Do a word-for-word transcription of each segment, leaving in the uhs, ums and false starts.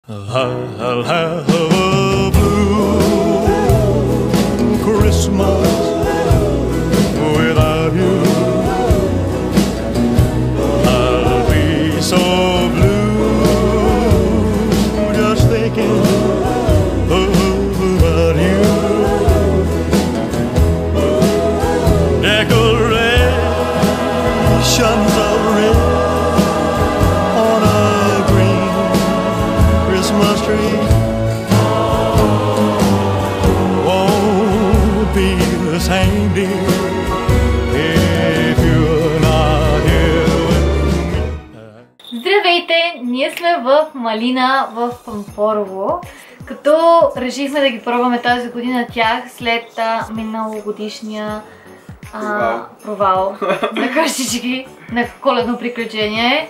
I'll have a blue Christmas without you. I'll be so blue just thinking about you. Decorations of red on a green Christmas tree won't be the same, dear, if you're not here with me. Здравейте! Ние сме в Малина в Пампорово, като решихме да ги пробваме тази година тях след а, миналогодишния а, провал на къщички, на коледно приключение.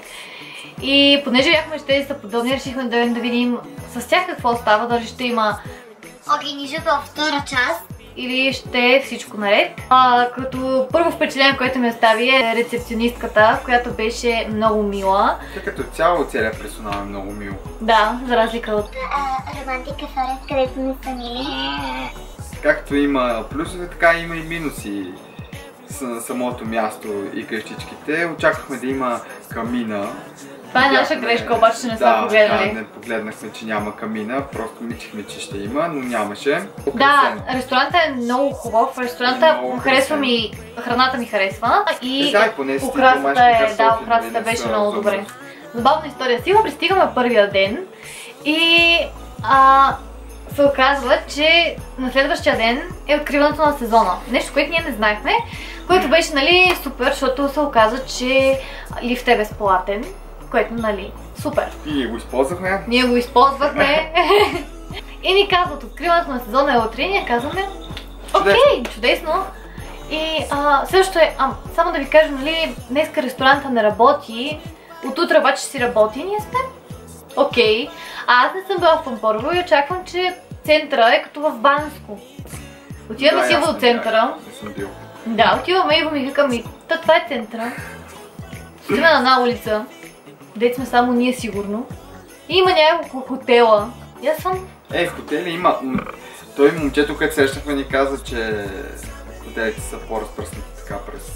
И понеже бяхме ще са подобни, решихме да, да видим с тях какво става, дали ще има огнището във втора част или ще е всичко наред. А, като първо впечатление, което ми остави е рецепционистката, която беше много мила. Тя като цяло целият персонал е много мил. Да, за разлика от Романтика Форест, където не са мили. Както има плюсове, така има и минуси с самото място и къщичките. Очаквахме да има камина. Това е наша грешка, обаче ще не сме погледнали. Да, не погледнахме, че няма камина, просто мислихме, че ще има, но нямаше. Да, ресторантът е много хубав, ресторанта харесва ми, храната ми харесва и украсата е, да, украсата беше много добре. Забавна история. Сега пристигаме първия ден и а, се оказва, че на следващия ден е откриването на сезона. Нещо, което ние не знаехме, което беше, нали, супер, защото се оказа, че лифт е безплатен. Което, нали, супер. И ние го използвахме. Ние го използвахме. И ни казват, откриването на сезона е утре и ние казваме, окей, чудесно. И а, също е, а, само да ви кажа, нали, днеска ресторанта не работи, от утре обаче си работи и ние сме окей. А аз не съм била в Пампорово и очаквам, че центъра е като в Банско. Отиваме си в центъра. Не съм бил. Да, отиваме и го ми викам и това е центъра. Стоиме на една улица, дето сме само ние сигурно. И има няколко хотела. И аз съм... Е, в хотели има... Той момчето, което срещахме, ни каза, че хотелите са по-разпръснати така през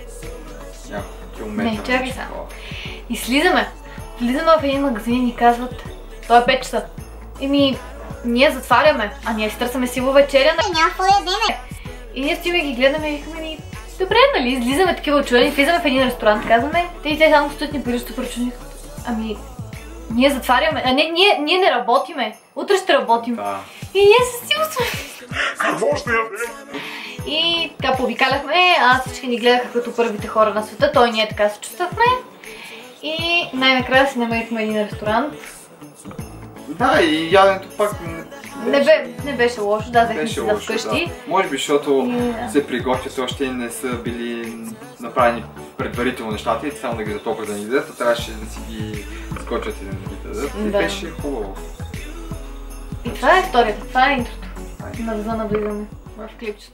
няколко километра. Не, чакай сега. И слизаме. Слизаме в един магазин и ни казват, той е пет часа. Еми, ние затваряме, а ние си търсаме силова вечеря. Няма какво ядеме. И ние стоиме ги гледаме и викаме ни, добре, нали, излизаме такива очудени, влизаме в един ресторант, казваме, те и те само стоят ни пари, супер чудни. Ами, ние затваряме, а не, ние, ние не работиме, утре ще работим. Да. И ние се силно сме. Какво ще ядем? И така повикаляхме, аз всички ни гледаха като първите хора на света, той ние така се чувствахме. И най-накрая си намерихме един ресторант. Да, и яденето пак не, бе, не беше лошо, да, взехме си за лошо, вкъщи. Да. Може би, защото И, да. се приготвят, още не са били направени предварително нещата и само да ги затоплят да ни дадат, а трябваше да си ги скочат и да ни ги дадат. И Да. беше хубаво. И това е историята, това е интрото. На за навлизане в клипчето.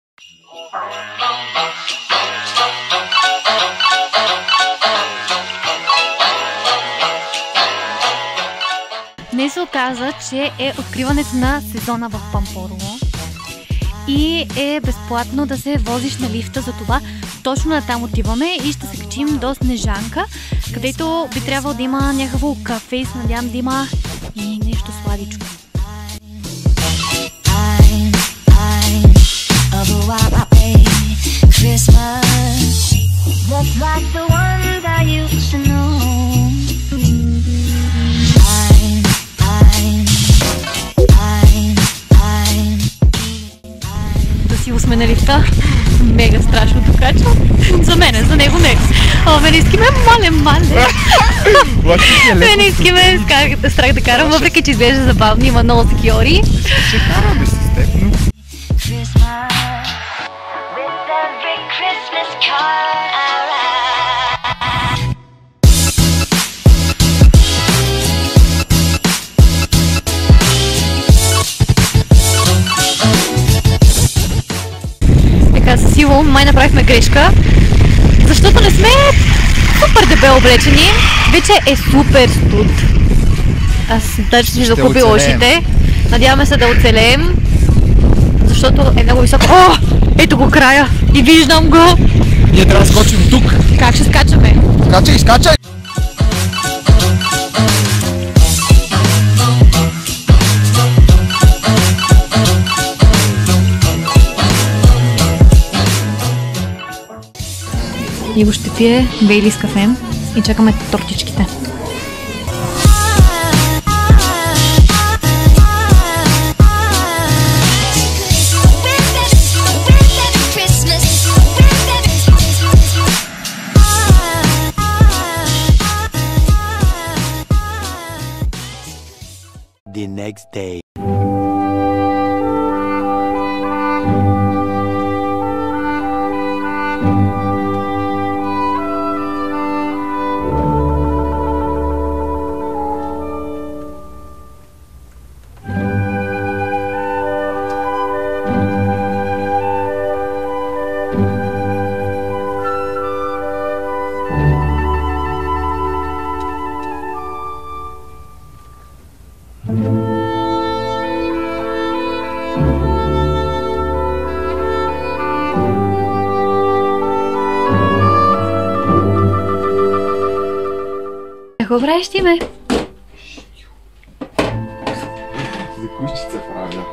Днес се оказа, че е откриването на сезона в Пампорово и е безплатно да се возиш на лифта, за това точно на там отиваме и ще се качим до Снежанка, където би трябвало да има някакво кафе и се надявам да има и нещо сладичко. Сило сме на лифта. Мега страшно докачва. За мене, за него не. О, мене иски ме мале, мале. Мене иски ме страх да карам, въпреки че изглежда забавно, има много секиори. Ще караме с теб, но... Така, със Сило май направихме грешка, защото не сме супер дебело облечени. Вече е супер студ. Аз даже си Ще закупил оцелеем. ушите. Надяваме се да оцелеем, защото е много високо. О! Ето го края! И виждам го! Ние трябва да скочим тук. Как ще скачаме? Скачай, скачай! Иво ще пие Бейли с кафе и чакаме тортичките. The next day. Какво правиш ти, бе? За кущица правя.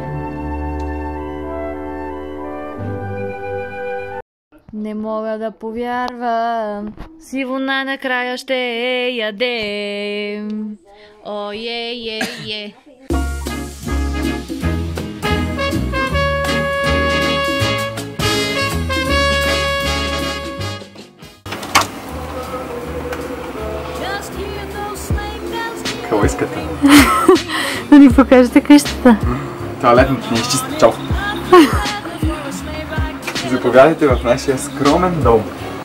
Не мога да повярвам, сивона накрая ще ядем. О, е, е, е. Какво искате? Да ни покажете къщата. Туалетното не изчисти. Чао! Заповядайте в нашия скромен дом.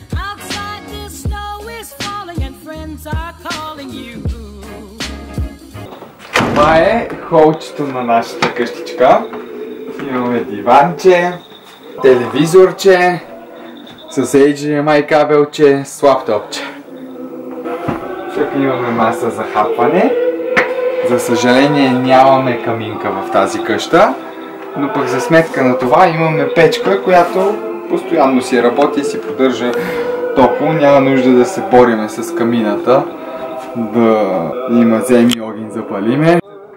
Това е холчето на нашата къщичка. Имаме диванче, телевизорче, с Ейч Ди Ем Ай кабелче, с лаптопче. Тук имаме маса за хапване. За съжаление нямаме каминка в тази къща, но пък за сметка на това имаме печка, която постоянно си работи и си поддържа топло. Няма нужда да се бориме с камината, да има земи огън запалиме.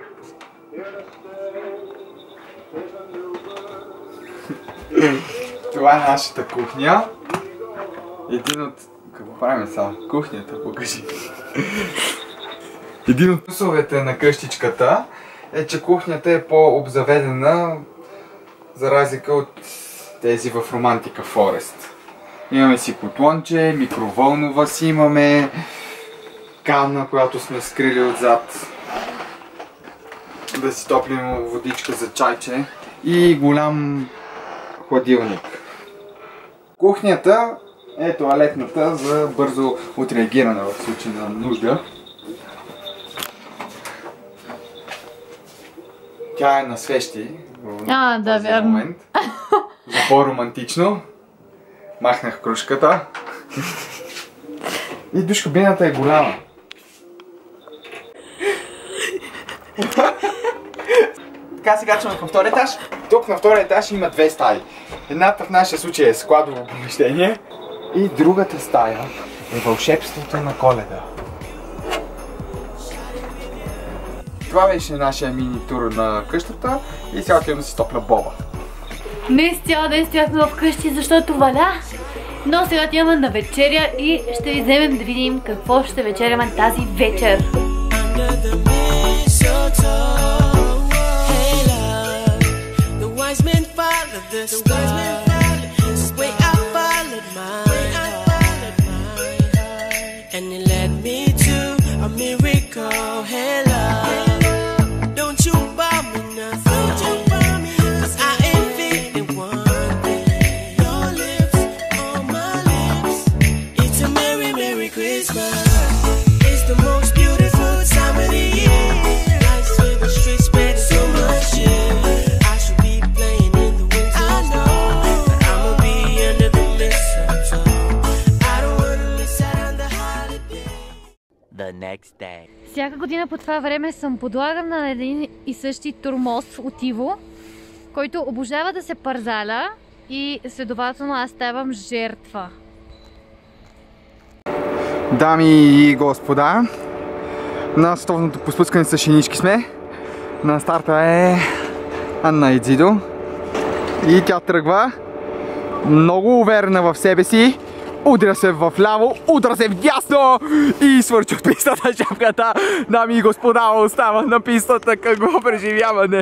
Това е нашата кухня. Един от... Какво правим сега? Кухнята, покажи. Един от плюсовете на къщичката е, че кухнята е по-обзаведена, за разлика от тези в Романтика Форест. Имаме си котлонче, микроволнова си имаме, канна, която сме скрили отзад, да си топлим водичка за чайче и голям хладилник. Кухнята е тоалетната за бързо отреагиране в случай на нужда. Тя е на свещи в А, да, този вярно. момент. За по-романтично. Махнах кружката. И душкабината е голяма. Така сега качваме към втория етаж. Тук на втория етаж има две стаи. Едната в нашия случай е складово помещение. И другата стая е вълшебството на Коледа. Това беше нашия мини тур на къщата и сега отивам да си топля боба. Днес цял ден стояхме вкъщи, защото валя. Но сега отиваме на вечеря и ще ви вземем да видим какво ще вечеряме тази вечер. I should be playing in the winter. I know. Всяка година по това време съм подлагана на един и същи тормоз от Иво, който обожава да се парзаля и следователно аз ставам жертва. Дами и господа, на световното поспускане с шинички сме. На старта е Анна Идзидо и тя тръгва много уверена в себе си. Удря се в ляво, удря се в дясно и свърчи от пистата шапката. Дами и господа, остава на пистата, какво преживяване.